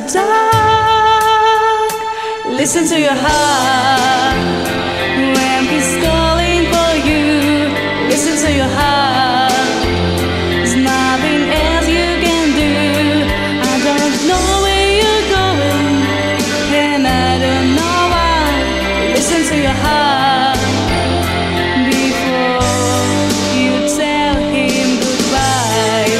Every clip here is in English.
dark. Listen to your heart when he's calling for you. Listen to your heart. There's nothing else you can do. I don't know where you're going, and I don't know why. Listen to your heart before you tell him goodbye.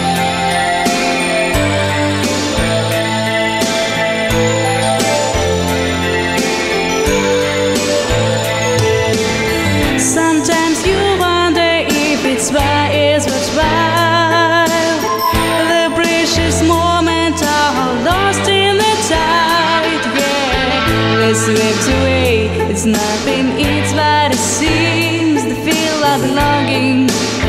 Sometimes you wonder if it's worthwhile. The precious moments are lost in the tide. Yeah, they swept away. It's nothing, it's what it seems. The feel of belonging